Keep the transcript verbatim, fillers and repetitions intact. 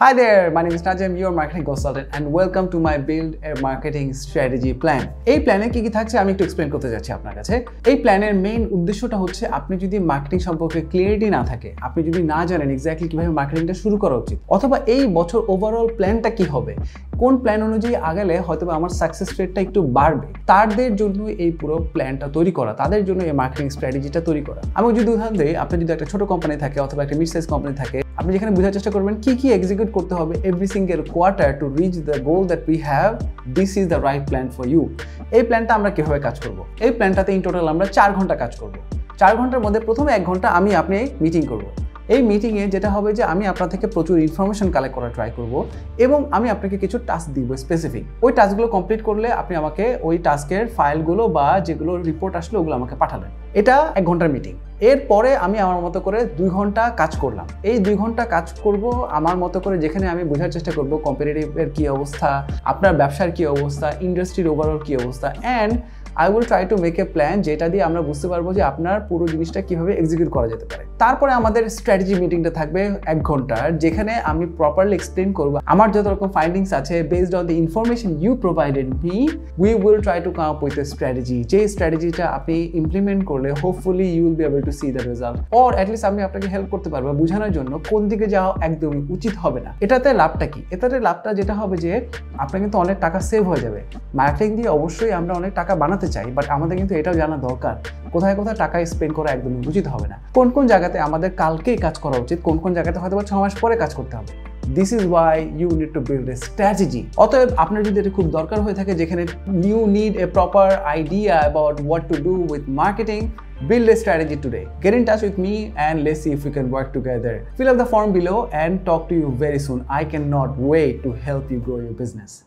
Hi there, my name is Nazm, your marketing consultant, and welcome to my build a marketing strategy plan. এই প্ল্যানে কি কি থাকছে আমি একটু এক্সপ্লেইন করতে যাচ্ছি আপনার কাছে। এই প্ল্যানের মেইন উদ্দেশ্যটা হচ্ছে আপনি যদি মার্কেটিং সম্পর্কে ক্লিয়ারিটি না থাকে, আপনি যদি না জানেন এক্স্যাক্টলি কিভাবে মার্কেটিংটা শুরু করা উচিত, অথবা এই বছর ওভারঅল প্ল্যানটা কি হবে, কোন প্ল্যান অনুযায়ী আগালে হয়তো আমার সাকসেস রেটটা একটু বাড়বে, তাদের জন্য এই পুরো প্ল্যানটা তৈরি করা, তাদের জন্য এই মার্কেটিং স্ট্র্যাটেজিটা তৈরি করা। আমি যদি উদাহরণ দিই, আপনি যদি একটা ছোট কোম্পানি থাকে অথবা একটা মিড সাইজ কোম্পানি থাকে, আপনি যেখানে বোঝার চেষ্টা করবেন কি কি এক্সিকিউট করতে হবে every single quarter to reach the goal that we have, this is the right plan for you. এই প্ল্যানটা আমরা কিভাবে কাজ করব? এই প্ল্যানটাতে ইন টোটাল আমরা চার ঘন্টা কাজ করব। চার ঘন্টার মধ্যে প্রথমে এক ঘন্টা আমি আপনি মিটিং করব। এই মিটিংয়ে যেটা হবে যে আমি আপনার থেকে প্রচুর ইনফরমেশন কালেক্ট করার ট্রাই করব এবং আমি আপনাকে কিছু টাস্ক দিব স্পেসিফিক। ওই টাস্কগুলো কমপ্লিট করলে আপনি আমাকে ওই টাস্কের ফাইলগুলো বা যেগুলো রিপোর্ট আসলে ওগুলো আমাকে পাঠালেন। এটা এক ঘন্টার মিটিং। এরপরে আমি আমার মতো করে দুই ঘন্টা কাজ করলাম। এই দুই ঘন্টা কাজ করব আমার মতো করে, যেখানে আমি বোঝার চেষ্টা করব কম্পিটিটিভের কী অবস্থা, আপনার ব্যবসার কী অবস্থা, ইন্ডাস্ট্রির ওভারঅল কী অবস্থা, and I will try to make a plan যেটা দিয়ে আমরা বুঝতে পারবো যে আপনার পুরো জিনিসটা কীভাবে এক্সিকিউট করা যেতে পারে। তারপরে আমাদের স্ট্র্যাটেজি মিটিংটা থাকবে এক ঘন্টার, যেখানে আমি প্রপারলি এক্সপ্লেন করবো আমার যত রকম ফাইন্ডিংস আছে based on the information you provided me, we will try to come up with a strategy. যে স্ট্র্যাটেজিটা আপনি ইমপ্লিমেন্ট করলে hopefully you will be able to see the result, or at least আমি আপনাকে হেল্প করতে পারবো বোঝানোর জন্য কোন দিকে যাওয়া একদমই উচিত হবে না। এটাতে লাভটা কি? এটাতে লাভটা যেটা হবে যে আপনার কিন্তু অনেক টাকা সেভ হয়ে যাবে। মার্কেটিং দিয়ে অবশ্যই আমরা অনেক টাকা বানাতে চাই, বাট আমাদের কিন্তু এটাও জানা দরকার কোথায় কোথায় টাকা স্পেন্ড করা একদমই উচিত হবে না, কোন কোন জায়গাতে আমাদের কালকেই কাজ করা উচিত, কোন কোন জায়গাতে হয়তো ছ মাস পরে কাজ করতে হবে। This is why you need to build a strategy. অতএব আপনার যদি এটা খুব দরকার হয়ে থাকে, যেখানে you need a proper idea about what to do with marketing, build a strategy today. Get in touch with me and let's see if we can work together. Fill up the form below and talk to you very soon. I cannot wait to help you grow your business.